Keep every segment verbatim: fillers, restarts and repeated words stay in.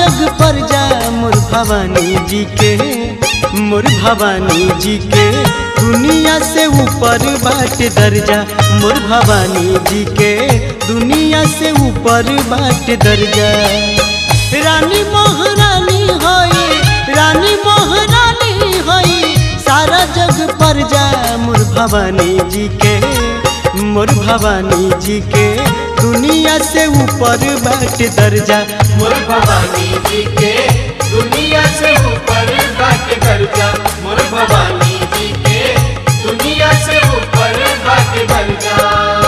जग पर जा मोर भवानी जी के, मोर भवानी जी के दुनिया से ऊपर बाट दर्जा, मोर भवानी जी के दुनिया से ऊपर बाट दर्जा। रानी महारानी होई, रानी महारानी होई, सारा जग पर जा मोर भवानी जी के, मोर भवानी जी के दुनिया से ऊपर बाट दर्जा, मोर भवानी जी के दुनिया से ऊपर बाट दर्जा, मोर भवानी जी के दुनिया से ऊपर बाट दर्जा।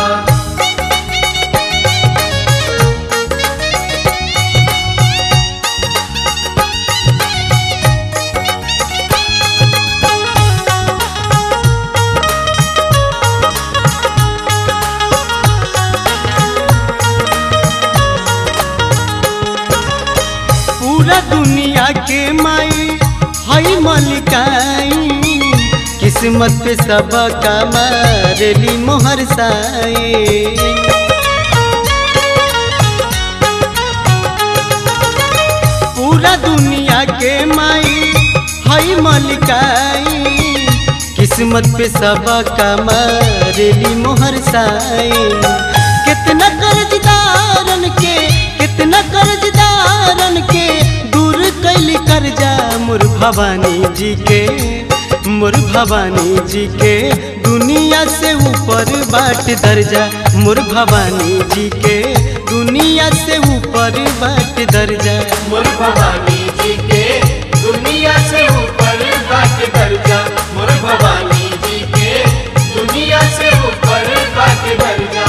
पूरा दुनिया के माई हई मलिकाई, किस्मत पे सब का मारेली मोहर साए। पूरा दुनिया के माई हई मलिकाई, किस्मत पे सब का मारेली मोहर साए। कितना कर्जदारन के, कितना कर्जदारन के दूर कैली कर्जा मोर भवानी जी के, मोर भवानी जी के दुनिया से ऊपर बाट दर्जा, मोर भवानी जी के दुनिया से ऊपर बाट दर्जा, मोर भवानी जी के दुनिया से ऊपर बाट दर्जा, मोर भवानी जी के दुनिया से ऊपर बाट दर्जा।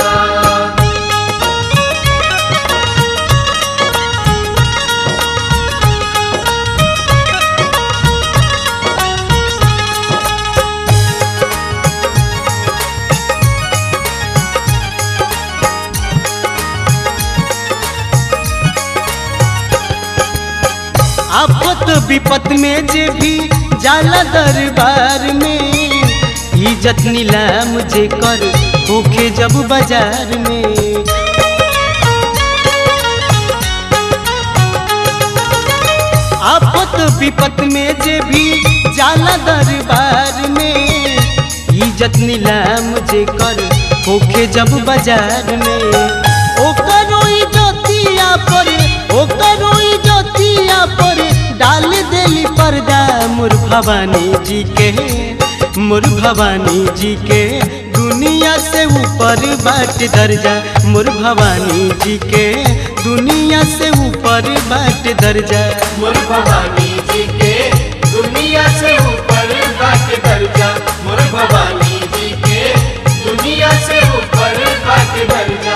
आफत विपत में जे भी जाला दरबार में, इज्जत नीलाम जे कर होखे जब बाजार में। आफत विपत में जे भी जाला दरबार में, इज्जत नीलाम जे कर होखे जब बाजार में। ओकरो इज्जतिया पर, ओकरो इज्जतिया पर डाल देली पर्दा मोर भवानी जी के, मोर भवानी जी के दुनिया से ऊपर बाट दर्जा, मोर भवानी जी के दुनिया से ऊपर बाट दर्जा, मोर भवानी जी के दुनिया से ऊपर बाट दर्जा, मोर भवानी जी के दुनिया से ऊपर बाट दर्जा।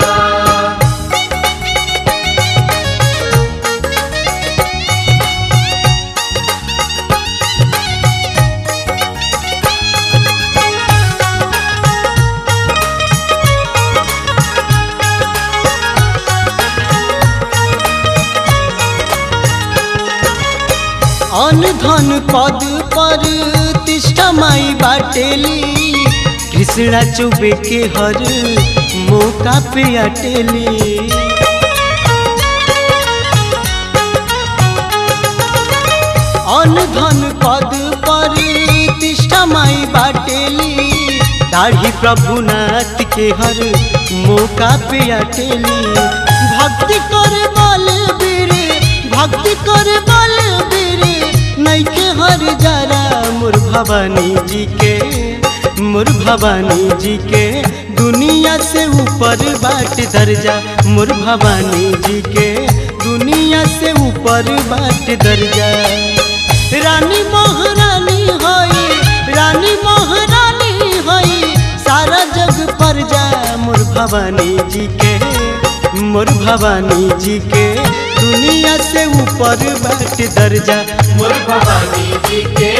अन धन पद पर तिष्ठा माई बाटेली, कृष्णा चुबे के हर मौका पे अटेली। अन धन पद पर तिष्ठा माई बाटेली, दाढ़ी प्रभुनाथ के हर मौका पे अटेली। भक्ति कर बलबीर, भक्ति कर बलबीर नैके हर जरा मोर भवानी जी के, मोर भवानी जी के दुनिया से ऊपर बाट दर्जा, मोर भवानी जी के दुनिया से ऊपर बाट दर्जा। रानी महारानी होई, रानी महारानी होई, सारा जग पर जा मोर भवानी जी के, मोर भवानी जी के दुनिया से ऊपर बाट दर्जा, मोर भवानी जी के